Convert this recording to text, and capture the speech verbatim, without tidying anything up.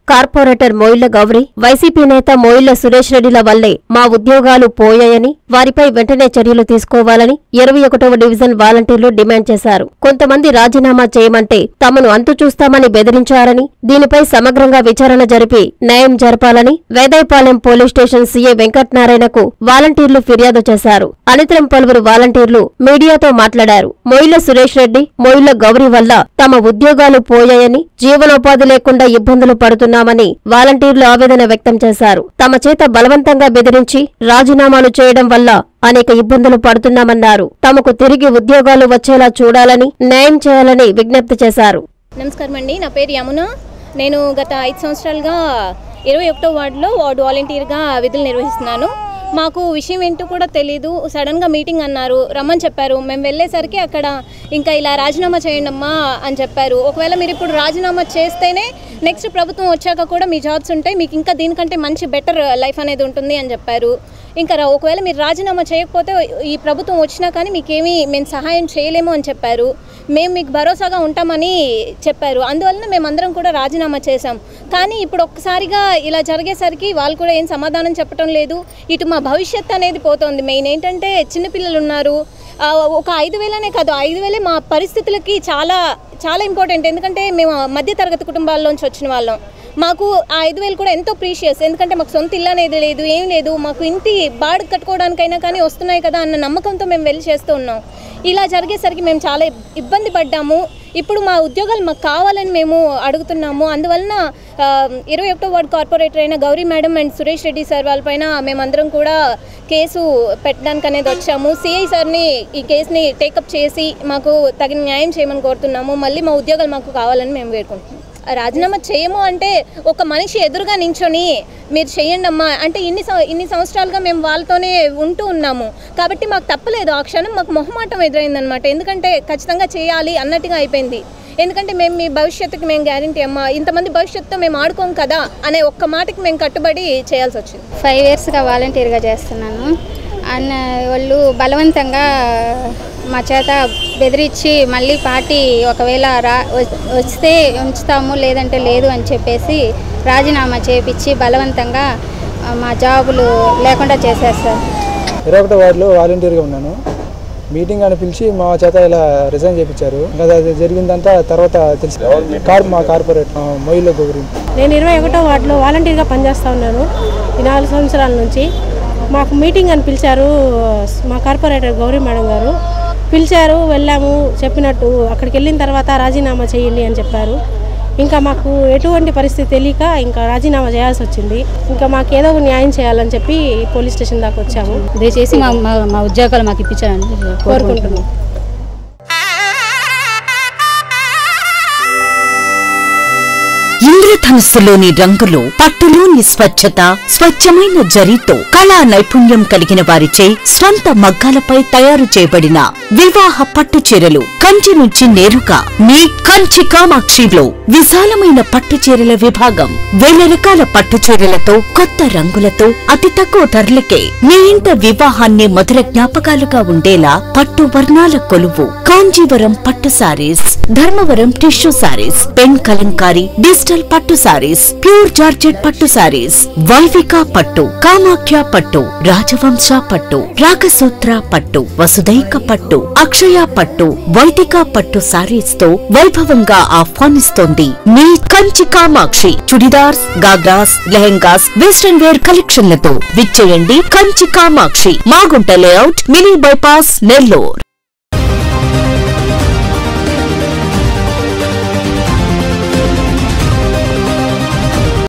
Corporator Moilla Gauri, YCP నేత మోయిళ్ల సురేష్ రెడ్డిల వల్లే మా ఉద్యోగాలు పోయాయని, వారిపై వెంటనే చర్యలు తీసుకోవాలని ఇరవై ఒకటవ డివిజన్ వాలంటీర్లు డిమాండ్ చేశారు. కొంతమంది రాజీనామా చేయమంటే తమను అంతు చూస్తామని బెదిరించారని, దీనిపై సమగ్రంగా విచారణ జరిపి న్యాయం జరపాలని వేదాయపాలెం పోలీస్ స్టేషన్ సీఐ వెంకటనారాయణకు వాలంటీర్లు ఫిర్యాదు చేశారు. అనంతరం పలువురు వాలంటీర్లు మీడియాతో మాట్లాడారు. మోయిళ్ల సురేష్ రెడ్డి, మోయిళ్ల గౌరి వల్ల తమ ఉద్యోగాలు పోయాయని, జీవనోపాధి లేకుండా ఇబ్బందులు పడుతున్నామని వాలంటీర్లు ఆవేదన వ్యక్తం చేశారు. తమ చేత బలవంతంగా బెదిరించి రాజీనామాలు చేయడం వల్ల అనేక ఇబ్బందులు పడుతున్నామన్నారు. తమకు తిరిగి ఉద్యోగాలు వచ్చేలా చూడాలని, న్యాయం చేయాలని విజ్ఞప్తి చేశారు. నమస్కారం అండి, నా పేరు యమున. నేను గత ఐదు సంవత్సరాలుగా ఇరవై ఒకటో వార్డులో వార్డు వాలంటీర్గా విధులు నిర్వహిస్తున్నాను. మాకు విషయం ఏంటో కూడా తెలీదు. సడన్గా మీటింగ్ అన్నారు, రమ్మని చెప్పారు. మేము వెళ్ళేసరికి అక్కడ ఇంకా ఇలా రాజీనామా చేయండి అమ్మా అని చెప్పారు. ఒకవేళ మీరు ఇప్పుడు రాజీనామా చేస్తేనే నెక్స్ట్ ప్రభుత్వం వచ్చాక కూడా మీ జాబ్స్ ఉంటాయి, మీకు ఇంకా దీనికంటే మంచి బెటర్ లైఫ్ అనేది ఉంటుంది అని చెప్పారు. ఇంకా ఒకవేళ మీరు రాజీనామా చేయకపోతే ఈ ప్రభుత్వం వచ్చినా కానీ మీకేమీ మేము సహాయం చేయలేము అని చెప్పారు. మేము మీకు భరోసాగా ఉంటామని చెప్పారు. అందువలన మేమందరం కూడా రాజీనామా చేశాం. కానీ ఇప్పుడు ఒక్కసారిగా ఇలా జరిగేసరికి వాళ్ళు కూడా ఏం సమాధానం చెప్పడం లేదు. ఇటు మా భవిష్యత్తు అనేది పోతుంది. మెయిన్ ఏంటంటే చిన్నపిల్లలు ఉన్నారు. ఒక ఐదు వేలనే కాదు, ఐదు వేలే మా పరిస్థితులకి చాలా చాలా ఇంపార్టెంట్. ఎందుకంటే మేము మధ్యతరగతి కుటుంబాల్లోంచి వచ్చిన వాళ్ళం. మాకు ఆ ఐదు వేలు కూడా ఎంతో ప్రీషియస్. ఎందుకంటే మాకు సొంత ఇల్లు అనేది లేదు, ఏం లేదు. మాకు ఇంటి బాడు కట్టుకోవడానికైనా కానీ వస్తున్నాయి కదా అన్న నమ్మకంతో మేము వెళ్ళి చేస్తూ ఉన్నాం. ఇలా జరిగేసరికి మేము చాలా ఇబ్బంది పడ్డాము. ఇప్పుడు మా ఉద్యోగాలు మాకు కావాలని మేము అడుగుతున్నాము. అందువలన ఇరవై ఒకటో వార్డు కార్పొరేటర్ అయిన Gouri madam and Suresh Reddy sir వాళ్ళపైన మేమందరం కూడా కేసు పెట్టడానికి అనేది వచ్చాము. సిఐ సార్ని ఈ కేసుని టేకప్ చేసి మాకు తగిన న్యాయం చేయమని కోరుతున్నాము. మళ్ళీ మా ఉద్యోగాలు మాకు కావాలని మేము వేడుకుంటున్నాము. రాజీనామా చేయము అంటే ఒక మనిషి ఎదురుగా నించొని మీరు చేయండి అమ్మా అంటే ఇన్ని ఇన్ని సంవత్సరాలుగా మేము వాళ్ళతోనే ఉంటూ ఉన్నాము కాబట్టి మాకు తప్పలేదు. ఆ క్షణం మాకు మొహమాటం ఎదురైందనమాట. ఎందుకంటే ఖచ్చితంగా చేయాలి అన్నట్టుగా అయిపోయింది. ఎందుకంటే మేము మీ భవిష్యత్తుకి మేము గ్యారంటీ అమ్మా, ఇంతమంది భవిష్యత్తుతో మేము ఆడుకోం కదా అనే ఒక్క మాటకి మేము కట్టుబడి చేయాల్సి వచ్చింది. ఫైవ్ ఇయర్స్గా వాలంటీర్గా చేస్తున్నాను. అన్న వాళ్ళు బలవంతంగా మా చేత బెదిరించి మళ్ళీ పార్టీ ఒకవేళ రా వస్తే ఉంచుతాము లేదంటే లేదు అని చెప్పేసి రాజీనామా చేయించి బలవంతంగా మా జాబులు లేకుండా చేసేస్తారు. ఇరవై ఒకటో వార్డులో వాలంటీర్గా ఉన్నాను. మీటింగ్ అని పిలిచి మా చేత ఇలా రిజైన్ చేయించారు. ఇంకా జరిగిందంతా తర్వాత తెలిసి కార్ మా కార్పొరేట్ మోయిళ్ల గౌరి. నేను ఇరవై ఒకటో వార్డులో వాలంటీర్గా పనిచేస్తూ ఉన్నాను ఈ నాలుగు సంవత్సరాల నుంచి. మాకు మీటింగ్ అని పిలిచారు మా కార్పొరేటర్ గౌరీ మేడం గారు. పిలిచారు, వెళ్ళాము. చెప్పినట్టు అక్కడికి వెళ్ళిన తర్వాత రాజీనామా చేయండి అని చెప్పారు. ఇంకా మాకు ఎటువంటి పరిస్థితి తెలియక ఇంకా రాజీనామా చేయాల్సి వచ్చింది. ఇంకా మాకు ఏదో ఒక న్యాయం చేయాలని చెప్పి పోలీస్ స్టేషన్ దాకా వచ్చాము. దయచేసి మా మా ఉద్యోగాలు మాకు ఇప్పించాలని కోరుకుంటున్నాం. ఇంద్రధనుస్సులోని రంగులు, పట్టులోని స్వచ్ఛత, స్వచ్ఛమైన జరీతో కళా నైపుణ్యం కలిగిన వారిచే స్వంత మగ్గాలపై తయారు చేయబడిన వివాహ పట్టు చీరలు కంచి నుంచి నేరుగా మీ కంచి కామాక్షిలో విశాలమైన పట్టు చీరల విభాగం. వేల రకాల పట్టు చీరలతో కొత్త రంగులతో అతి తక్కువ ధరలకే మీ ఇంట వివాహాన్ని మధుర జ్ఞాపకాలుగా ఉండేలా పట్టు వర్ణాల కొలువు కాంజీవరం పట్టు sarees, Dharmavaram tissue sarees, pen Kalamkari, digital పట్టు సారీస్, ప్యూర్ జార్జెట్ పట్టు సారీస్, వైవిక పట్టు, కామాఖ్య పట్టు, రాజవంశ పట్టు, రాగసూత్ర పట్టు, వసుదైక పట్టు, అక్షయ పట్టు, వైదిక పట్టు సారీస్ తో వైభవంగా ఆహ్వానిస్తోంది మీ కంచి కామాక్షి. చుడిదార్స్, గాగ్రాస్, లెహెంగాస్, వెస్టర్న్ వేర్ కలెక్షన్లతో విచ్చేయండి Kanchi Kamakshi, Magunta layout, mini bypass, Nellore.